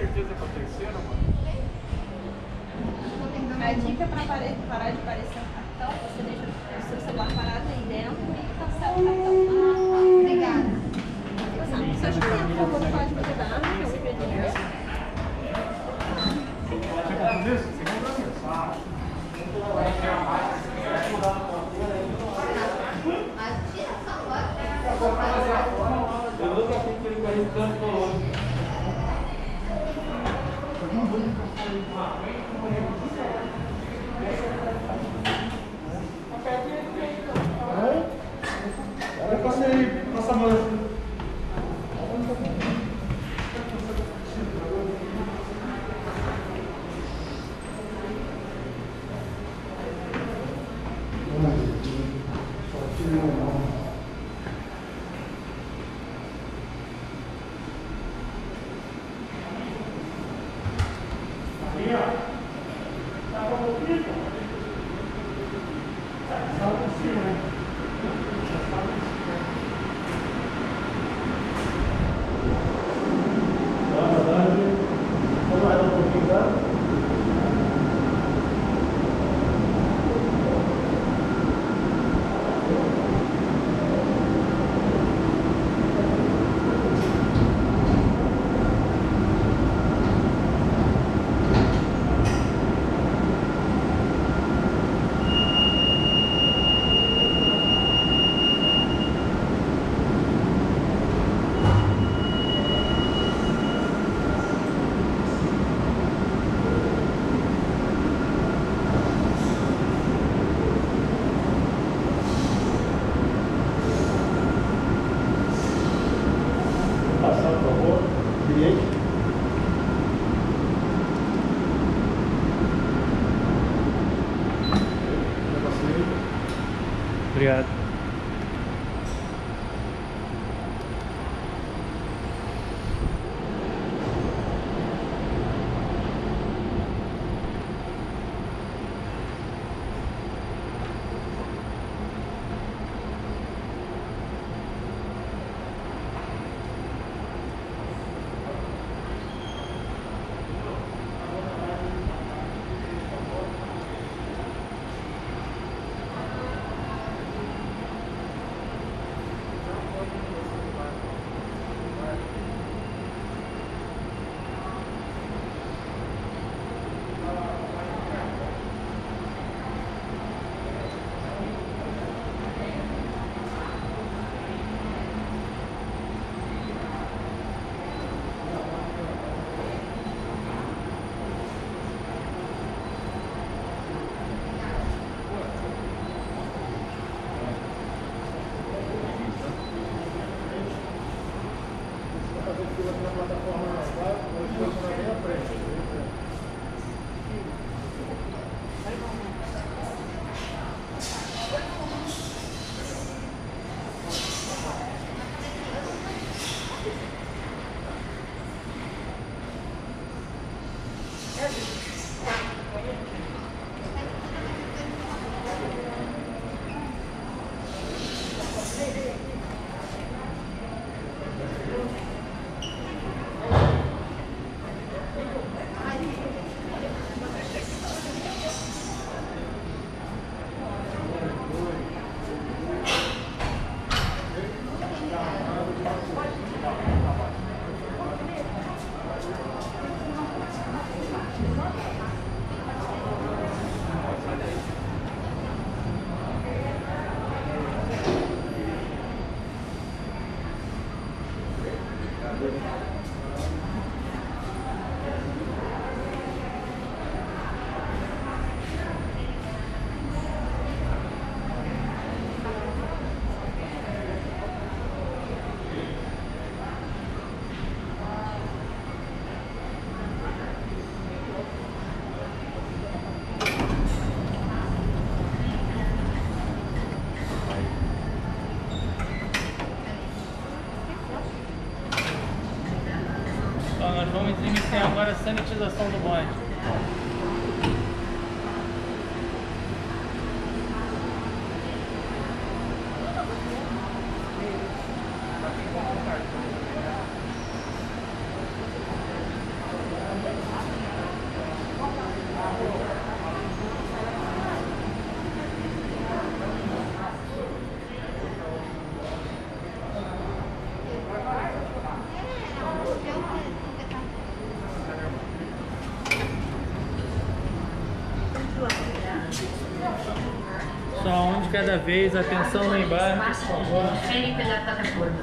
certeza que é a terceira, mano? A dica é para parar de aparecer o cartão, você deixa o seu celular parado aí dentro e cancela o cartão. Obrigada. Você acha que tem a forma do código de barra, que é o expediente? Você comprou isso? Você comprou isso? Ah. Eu nunca fiz aquele carrinho tanto por hoje. Passa aí, passa a mão. Obrigado. Vamos iniciar agora a sanitização do bonde. cada vez, atenção lá embaixo, por favor. Pela plataforma.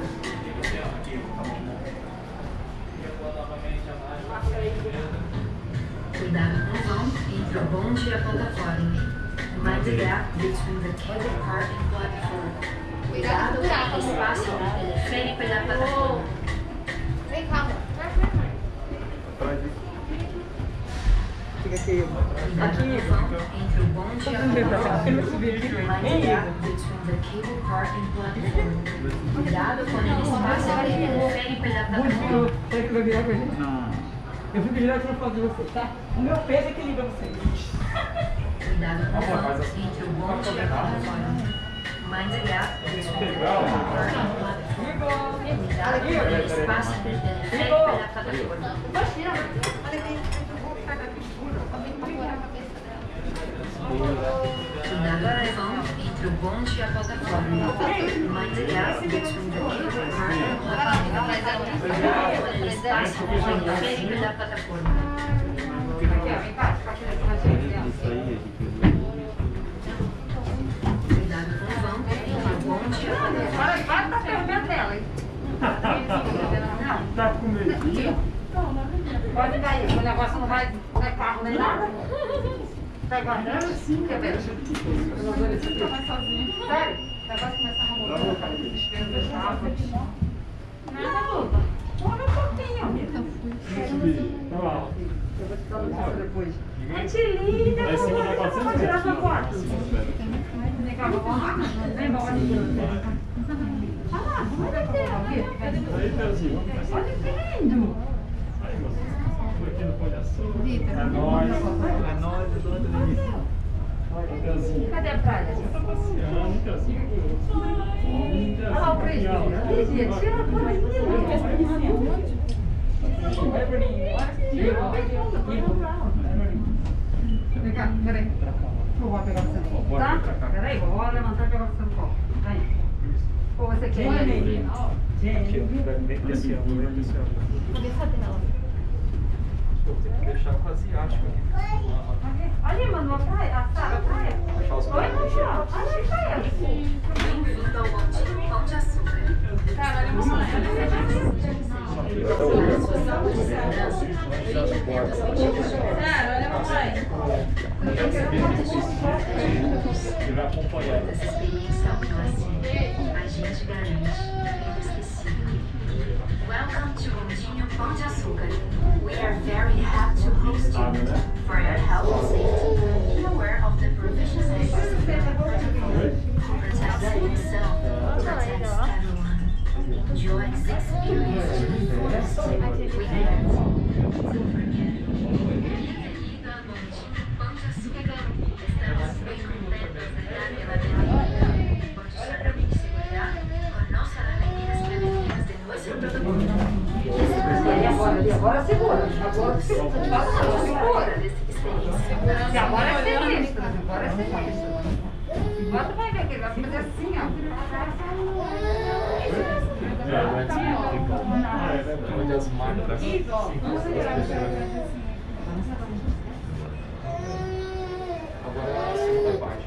Cuidado com o vão entre o bonde e a plataforma. Mind the gap between the cable car and platform. Cuidado com o espaço entre o teleférico e a plataforma. Vem cá, amor. Fica aqui. Cuidado com o vão entre o bonde e a plataforma. Mind the gap between the cable car and platform. Cuidado com o espaço entre o teleférico e a plataforma. Será que vai virar pra gente? Não. Eu fico direto na foto de você, tá? O meu peso equilibra vocês. Cuidado com o vão entre o bonde e a plataforma. Mind the gap between the cable car and platform. Cuidado com o espaço entre o teleférico e a plataforma. Cuidado com o vão entre o bonde e a plataforma. Mind the gap between the cable car and platform. Cuidado com o espaço entre o teleférico e a plataforma. Cuidado com o vão entre o bonde e a plataforma. Vai pra perto dela, hein? Tá com medo? Pode cair, o negócio não vai carro nem nada. Tá guardando? Sim, quer ver? Eu não vou nesse aqui. Sério? O negócio começa a ramolar. Nada, boba. Olha um pouquinho, amiga. Eu vou te dar notícia depois. Gente linda, vou tirar essa foto. Vem cá, vou lá. Vem, bora. Olha lá, olha aqui. Olha que lindo. Aí, moço. Aqui no Pão de Açúcar. É nóis, delícia. Cadê a praia? Tá passeando, Casinho. Olha lá o prejuízo. Lígia, tira a foto aí. Vai, Bruninho. Vem cá, peraí. Eu vou pegar você no colo, tá? Peraí, vou levantar e pegar você no colo. Vem. Pô, você quer ir? Aqui, ó. Desse ângulo, desse ângulo. Cadê sua tela? Vou ter que deixar com asiático aqui. Ali, mano, a praia, a praia. Oi, Monte, olha a praia. Bem-vindo ao Bonde, Pão de Açúcar. Caralho, mamãe. Cara, olha a mamãe. Ele vai acompanhar. Essa experiência é um clássico. A gente garante inesquecível. Welcome to Bondinho Pão de Açúcar. We are very happy to host you. For your health and safety, be aware of the provisions necessary. Protect yourself, protect everyone. Enjoy this experience to the fullest. We guarantee. Don't forget. Bem-vindo a Bondinho Pão de Açúcar. Estamos bem contentos de darle la bienvenida. Por su salud y seguridad, conozca las medidas preventivas de nuestro protocolo. Agora segura. Agora segura. E agora é sinistro. Agora é sinistro. Agora tu vai ver que ele vai fazer assim, ó. Onde as máquinas. Agora a segunda parte.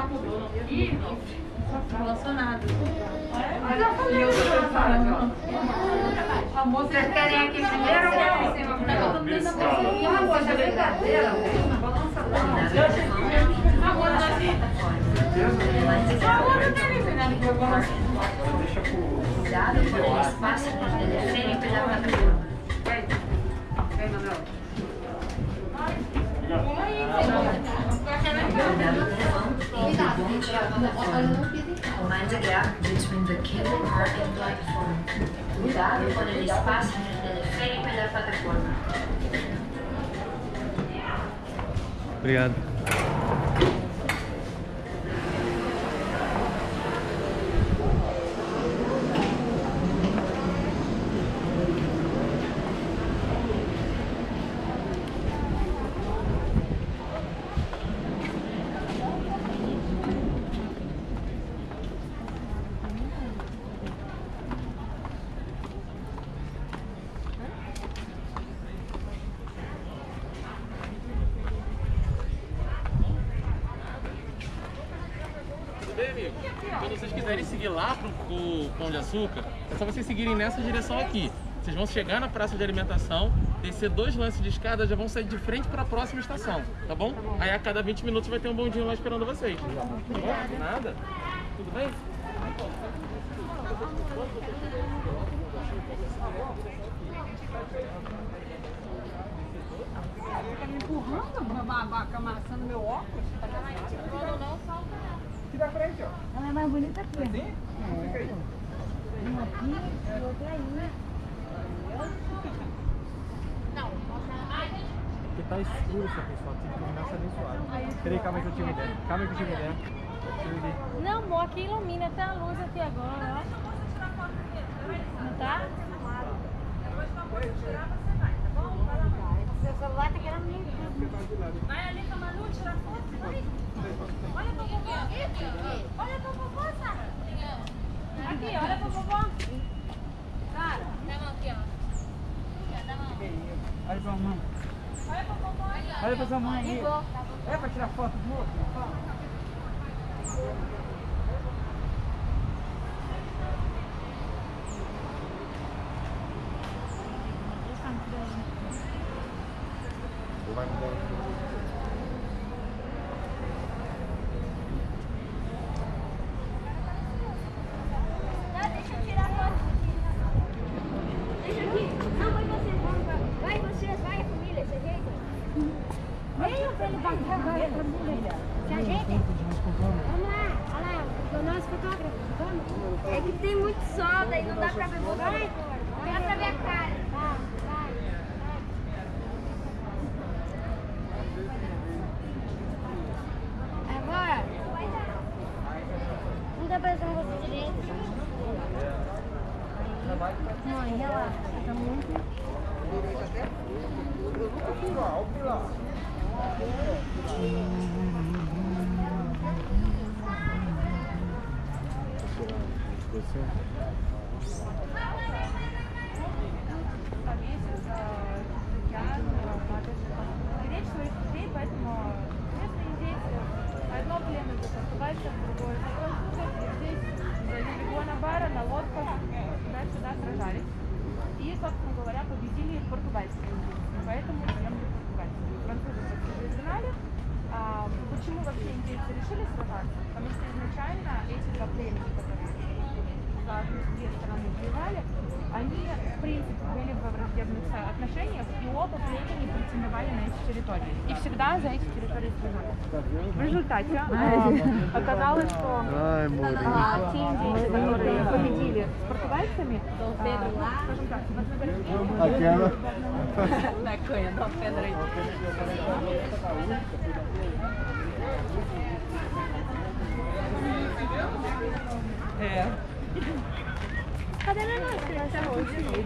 Relacionado. Mas eu falei isso pra falar, ó. Vocês querem aqui primeiro ou querem em cima primeiro? Ah, poxa, é brincadeira. Balança lá. Agora nós Deixa pro. Cuidado com o espaço entre o teleférico e a plataforma. Vem, Manuel. Cuidado com o vão entre o bonde e a plataforma. Mind the gap between the cable car and platform. Cuidado com o espaço entre o teleférico e a plataforma. Obrigado. Quando vocês quiserem seguir lá pro Pão de Açúcar, é só vocês seguirem nessa direção aqui. Vocês vão chegar na praça de alimentação, descer 2 lances de escada, já vão sair de frente para a próxima estação, tá bom? Aí a cada 20 minutos vai ter um bondinho lá esperando vocês. Tá bom? Nada? Tudo bem? Tá me empurrando, amassando meu óculos. Aqui da frente, ó. Ela é mais bonita aqui. Assim? Fica aí. Uma aqui e outra aí. Porque tá escuro essa pessoa, tem que iluminar essa abençoada. Peraí, calma aí que eu tive uma ideia. Calma aí que eu tive uma ideia. Não, amor, aqui ilumina até a luz aqui agora, ó. Não tá? Seu celular tá querendo me... Vai ali com a Manu tirar foto, vai. Olha pra vovó. Olha pra vovó, Sara. Aqui, olha pra vovó. Sara, dá a mão aqui, ó. Dá a mão. Olha pra mãe. Olha pra vovó. Olha pra sua mãe aí. É pra tirar foto do outro? Vai mudar. Deixa eu tirar foto aqui. Deixa aqui. Não, vai vocês. Vai vocês, vai a família, se ajeita. Venham pra ele bater, vai a família. Se ajeita. Vamos lá, olha lá, o nosso fotógrafo. Vamos. É que tem muito sol, daí não dá pra ver. Vai, não dá pra ver a cara. Vai. Agora, não dá pra ver você direito. Mãe, relaxa, tá muito... Поэтому местные дети, одно племя закрывается в другое. Здесь залегли на бара, на лодках, туда-сюда сражались. И, собственно говоря, победили португальские индейцы. Поэтому земли португальские. Французы изгнали. Почему вообще индейцы решили сражаться? Потому что изначально эти два племени, которые за две стороны воевали, они, в принципе, были во враждебных отношениях, и оба племени претендовали на эти территории. И всегда за эти территории сражались. В результате оказалось, что те индейцы, которые победили с португальцами, скажем так, Na canha, dá uma pedra aí. É. Cadê a nossa criança hoje?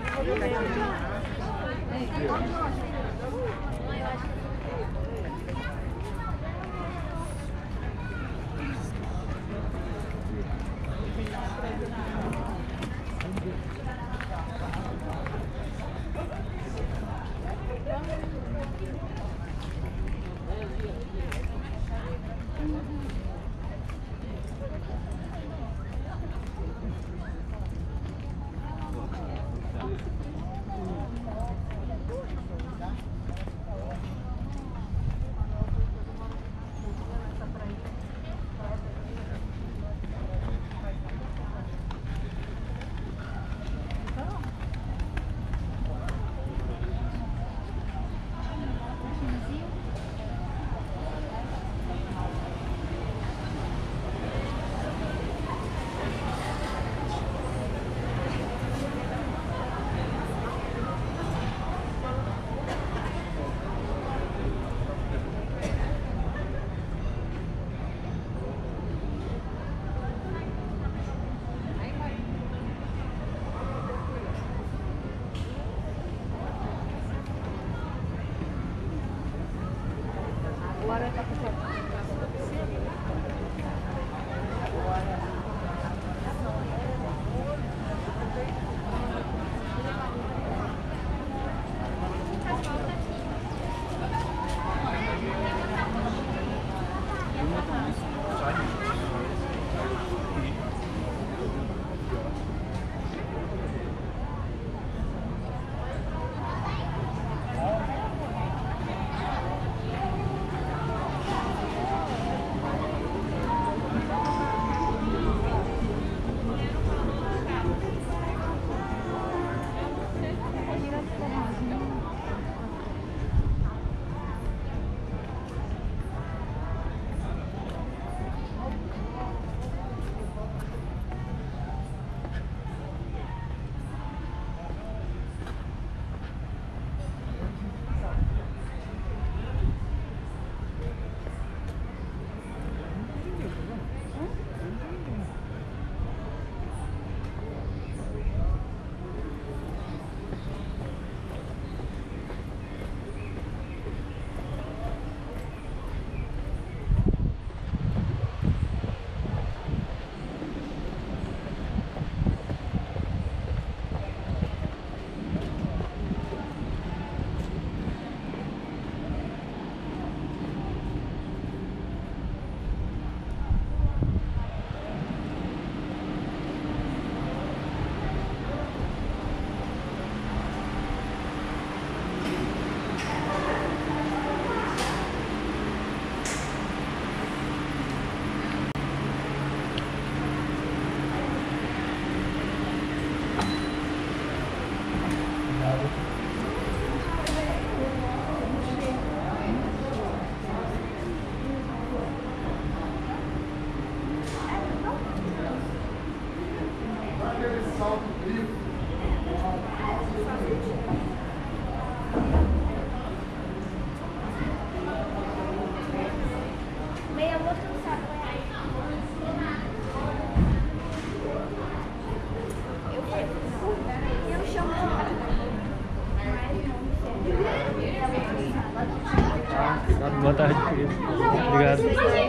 Boa tarde, querido. Obrigado.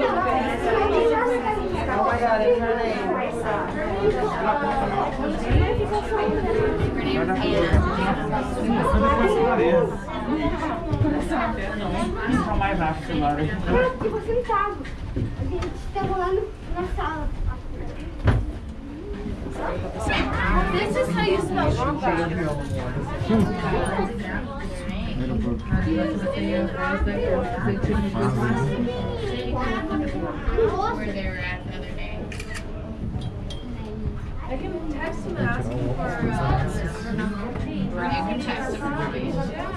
Não mais rápido, claro. E você não sabe. A gente está rolando na sala. Deixa eu sair isso não. I can text him and ask him for, or you can text him for me.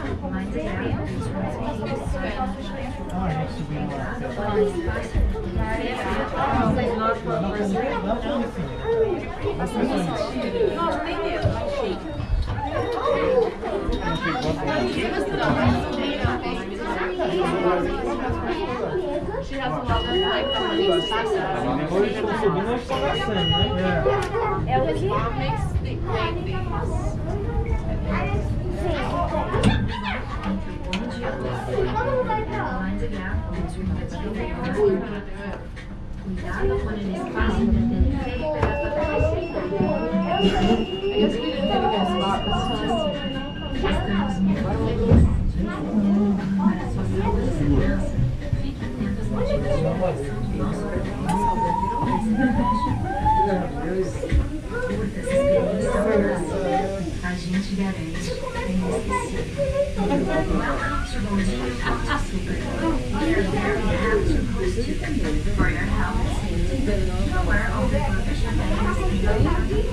She has a lot of like Hoje estão subindo e estão descendo, né? É o que makes the Cuidado con el espacio del teleférico y la fotografía. I guess we didn't get a good spot this time. Estamos muito felizes. Para sua saúde e segurança, fique atento às medidas de proteção do nosso protocolo. Curta essa experiência ao máximo. A gente garante é inesquecível. Welcome to Bonde, Pão de Açúcar. We are very happy to host you. For your health and safety, be aware of the provision that is included.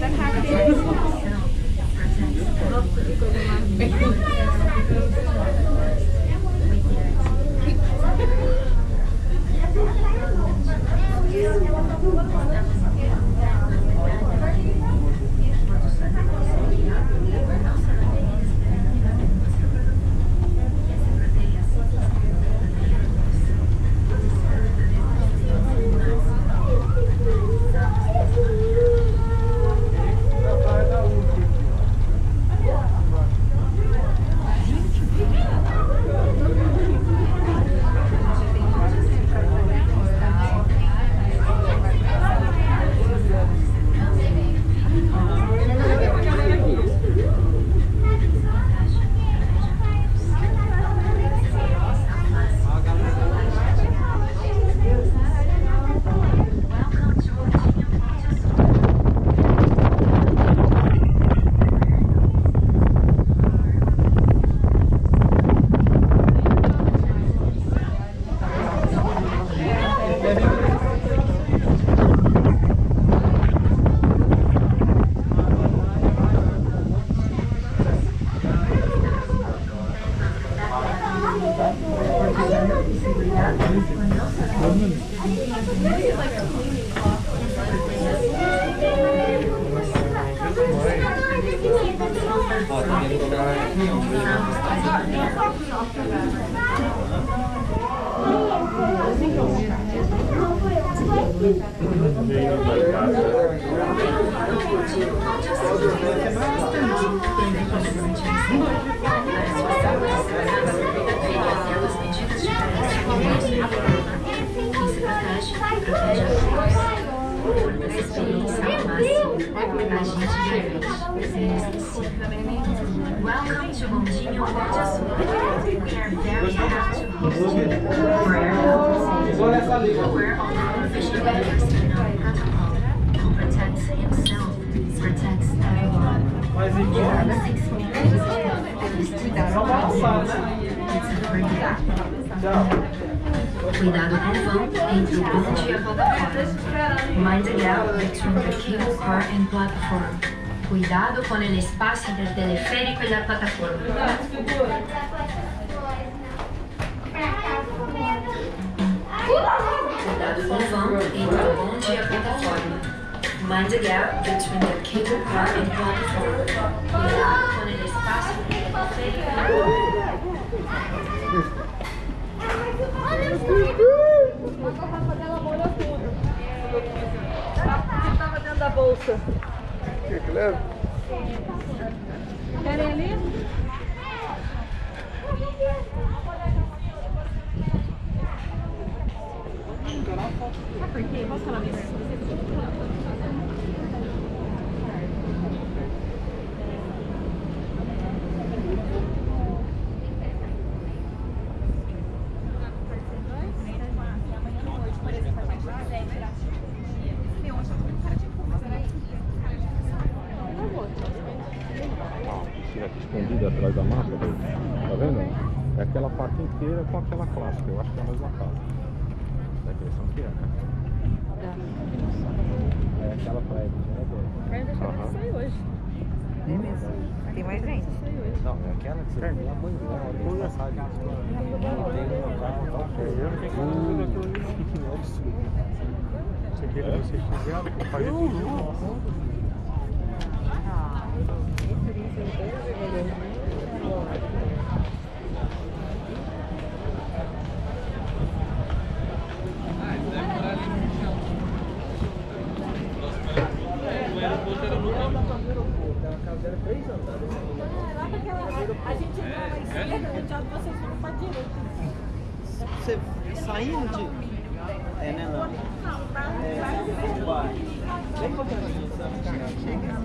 Welcome to Bonde, Pão de Açúcar. We are very happy to host you. For your health, be aware of the provision that is in our protocol. Who protects himself, protects everyone. This experience is Cuidado com o vão entre o bonde e a plataforma. Mind the gap between the cable car and platform. Cuidado com o espaço entre o teleférico e a plataforma. Cuidado com o vão entre o bonde e a plataforma. Mind the gap between the cable car and platform. Cuidado com o espaço entre o teleférico e a plataforma. Tava dentro da bolsa. Que leva? Querem ali? parte inteira com aquela clássica. Eu acho que é a mesma casa. Da impressão que é. É aquela praia de Janeiro. Quero deixar Aham. sair hoje. É mesmo. Tem mais gente. Não, é aquela que você vê a mãe dela, a hora que passar ali. Tem uma casa tal que eu não tenho que é absurdo. Você quer que você quiser, faz tudo. A gente entrava à esquerda, o diabo vocês foram pra direita. Você saindo de... É, né, não? É, vai. Vem com a gente, sabe? Chega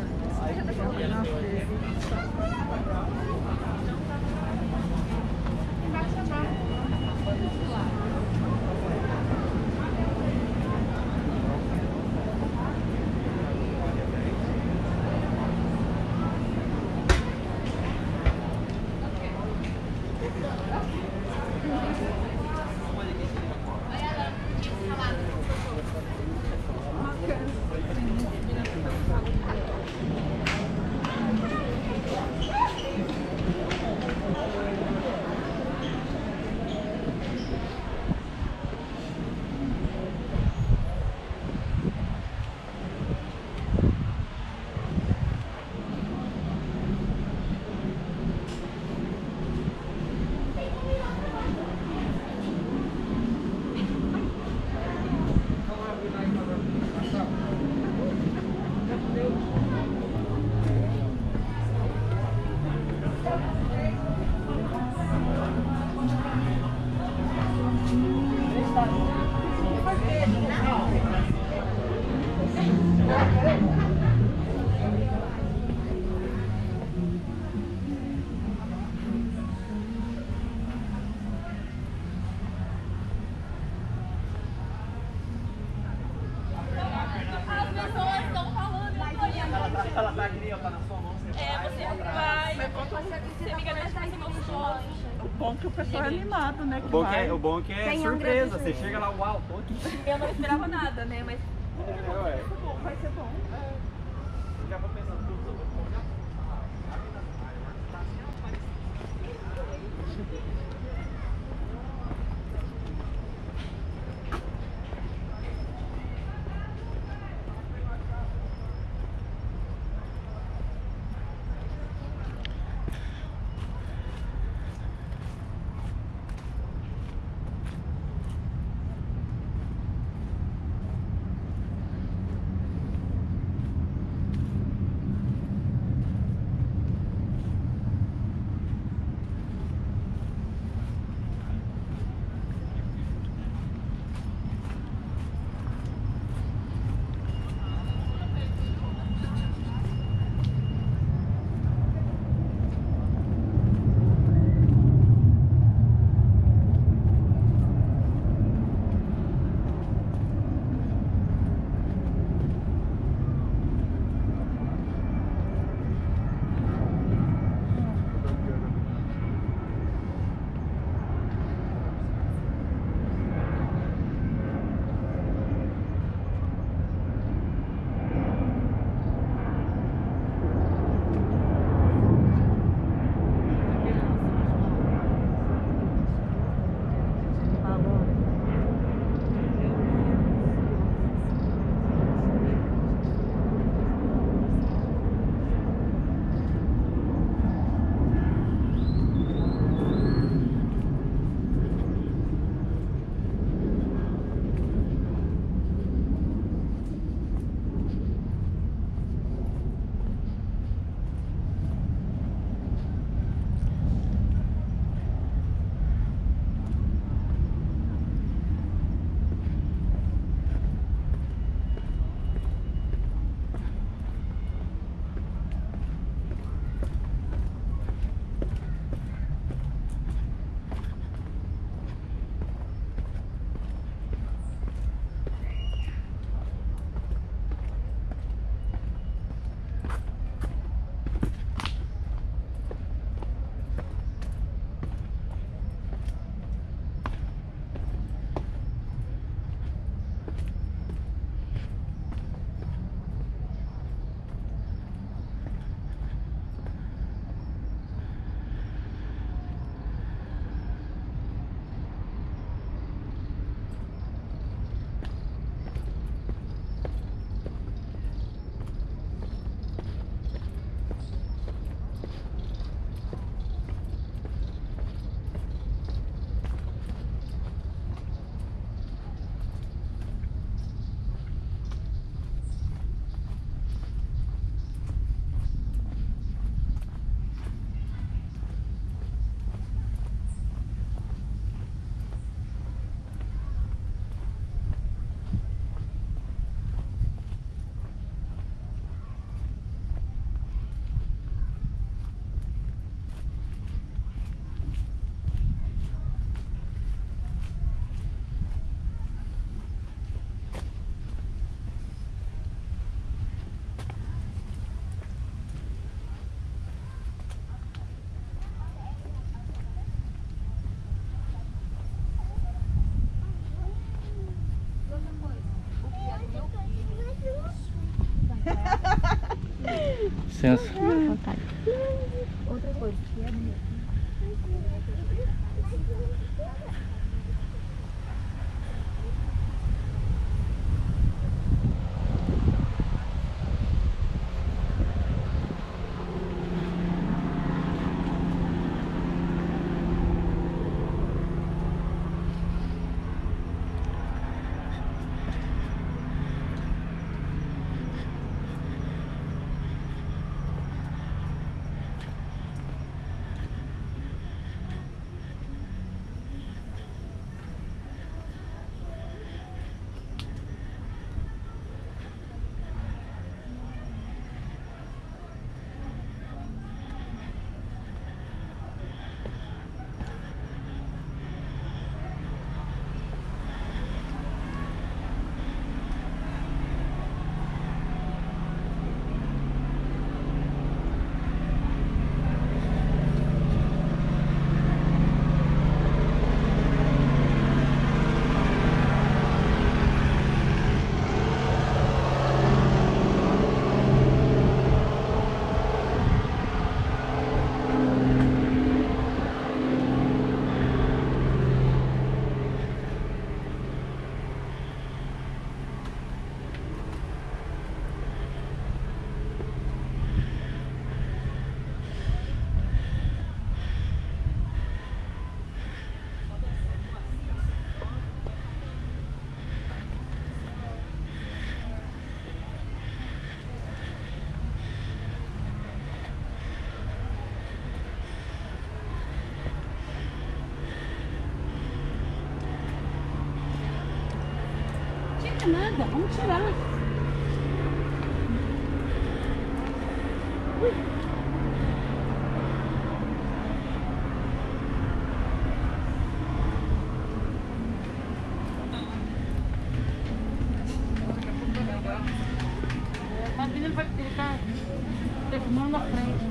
Ela tá aqui, ó, tá na sua mão, você vai. Você me garante que vai ser gostoso. O bom é que o pessoal é animado, né? O bom que é surpresa, você chega lá, uau, tô aqui. Eu não esperava nada, né? Mas Vai ser bom. Já vou pensando tudo sobre o pão de açúcar. licença. Outra coisa, que é nada, vamos tirar. A menina vai ficar filmando na frente.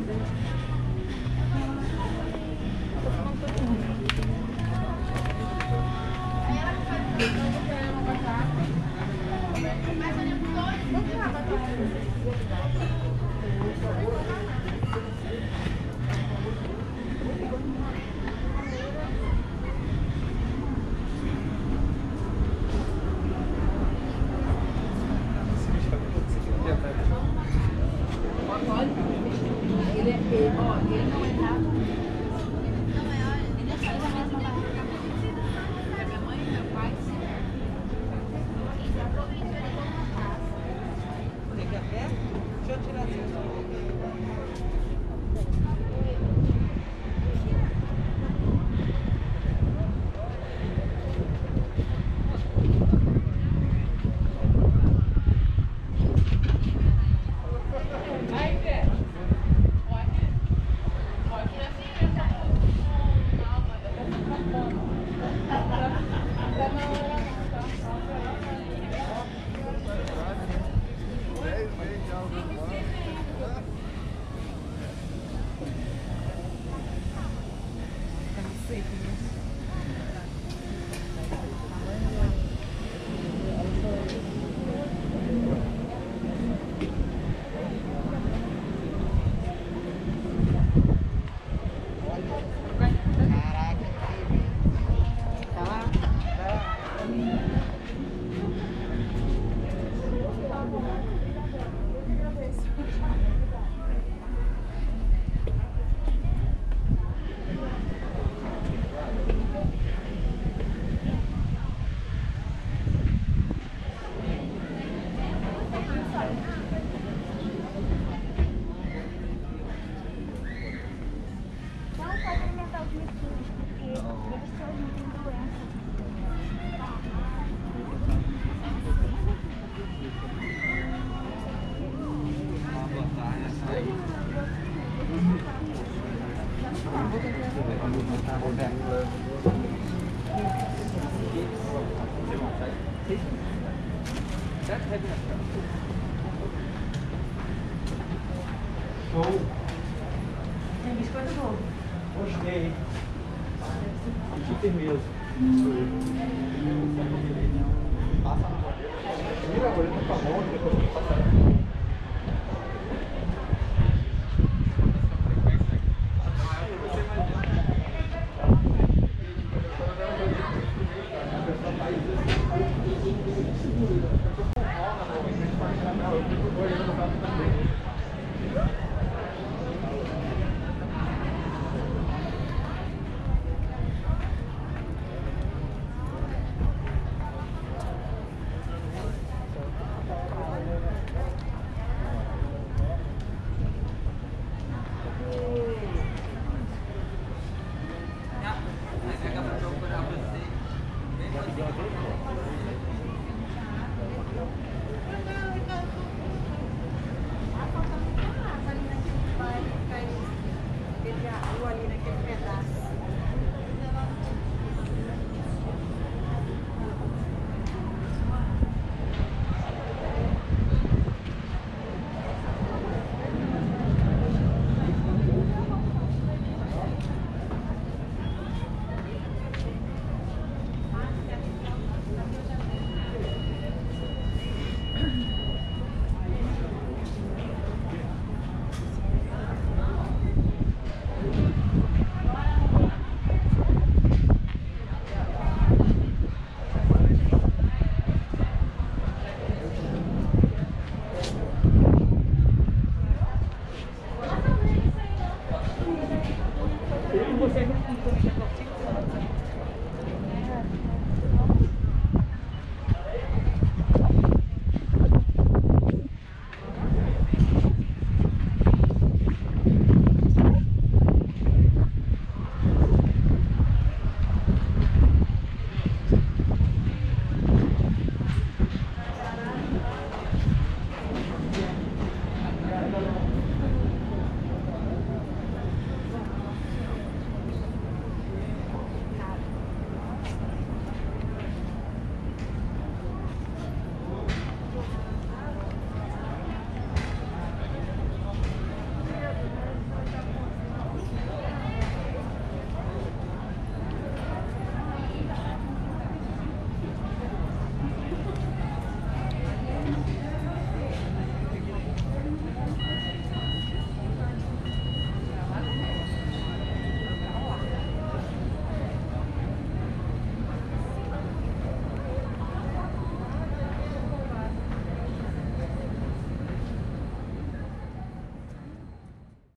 Show. Tem biscoito novo. Gostei. Super mesmo. Passa na bandeira. Tira a boleta pra mão, depois passa.